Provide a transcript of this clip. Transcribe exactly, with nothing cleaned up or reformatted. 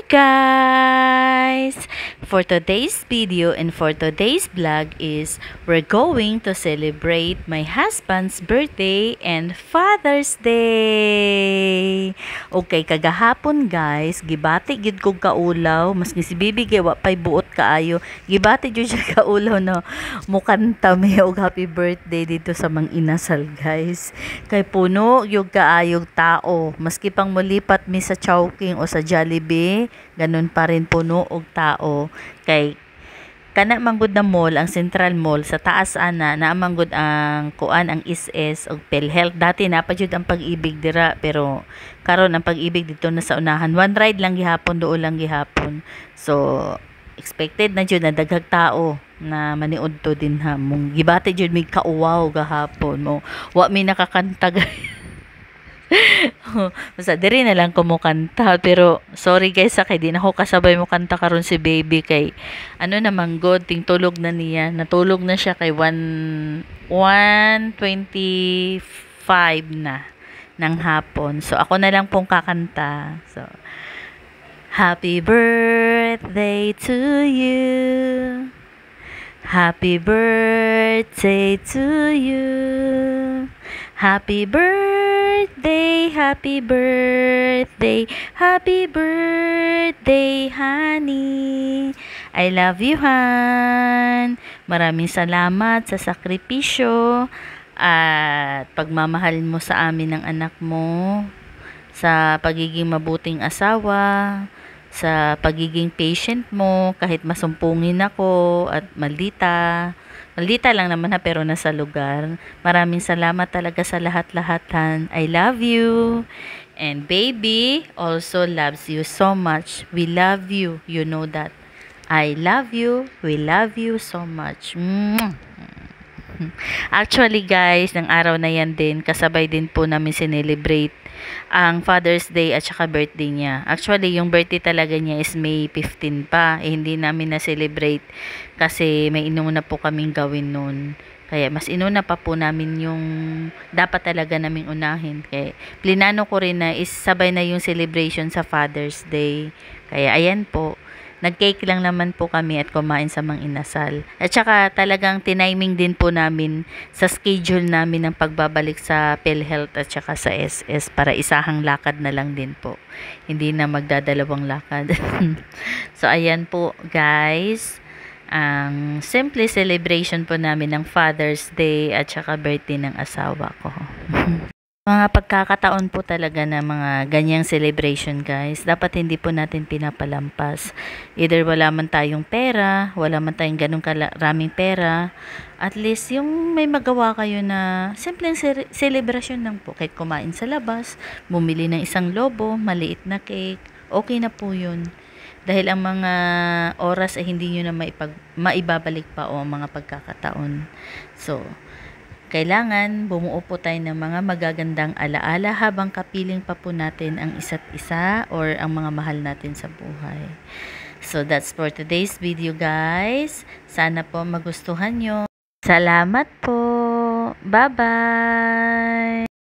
guys! For today's video and for today's vlog is we're going to celebrate my husband's birthday and Father's Day. Okay, kagahapon guys, gibati gid kog kaulaw, maski si Bibi kay wa pay buot kaayo. Gibati jud siya kaulaw no mukanta mi og happy birthday dito sa Mang Inasal guys. Kay puno yung kaayog tao, maski pang mulipat mi sa Chowking o sa Jollibee, ganun pa rin puno og tao. Kay kana manggod na mall, ang Central Mall sa taas ana na manggod ang kuan ang S S og PhilHealth. Dati na pa jud ang Pag-ibig dira, pero karon ang Pag-ibig dito na sa unahan. One ride lang gihapon, doon lang gihapon. So expected na jud na daghang tao na maniud to din ha. Mong gibati jud mig kauwaw gahapon mo. Wa mi nakakanta guys. Basta diri na lang kumukanta, pero sorry guys sa kay di na ako kasabay mo kanta karon si Baby kay ano naman god ting tulog na niya, natulog na siya kay one twenty-five na ng hapon. So ako na lang pong kakanta. So happy birthday to you, happy birthday to you, happy birthday, happy birthday, happy birthday, honey. I love you, Han. Maraming salamat sa sakripisyo at pagmamahal mo sa amin ng anak mo, sa pagiging mabuting asawa, sa pagiging patient mo kahit masumpungin ako at maldita. Maldita lang naman ha, pero nasa lugar. Maraming salamat talaga sa lahat-lahat, Han. I love you. And Baby also loves you so much. We love you. You know that. I love you. We love you so much. Mwah! Actually guys, ng araw na yan din, kasabay din po namin sinelebrate ang Father's Day at saka birthday niya. Actually, yung birthday talaga niya is May fifteenth pa. Eh, hindi namin na-celebrate kasi may inuna po kaming gawin nun. Kaya mas inuna pa po namin yung dapat talaga naming unahin. Kaya plinano ko rin na is sabay na yung celebration sa Father's Day. Kaya ayan po. Nag-cake lang naman po kami at kumain sa Mang Inasal. At saka talagang tiniming din po namin sa schedule namin ng pagbabalik sa PhilHealth at saka sa S S para isahang lakad na lang din po. Hindi na magdadalawang lakad. So ayan po guys, ang simple celebration po namin ng Father's Day at saka birthday ng asawa ko. Mga pagkakataon po talaga na mga ganyang celebration guys, dapat hindi po natin pinapalampas. Either wala man tayong pera, wala man tayong ganong karaming pera, at least yung may magawa kayo na simpleng celebration lang po. Kahit kumain sa labas, bumili ng isang lobo, maliit na cake, okay na po yun. Dahil ang mga oras ay hindi nyo na maipag, maibabalik pa o mga pagkakataon. So, kailangan bumuo po tayo ng mga magagandang alaala habang kapiling pa po natin ang isa't isa or ang mga mahal natin sa buhay. So that's for today's video guys. Sana po magustuhan nyo. Salamat po. Bye-bye.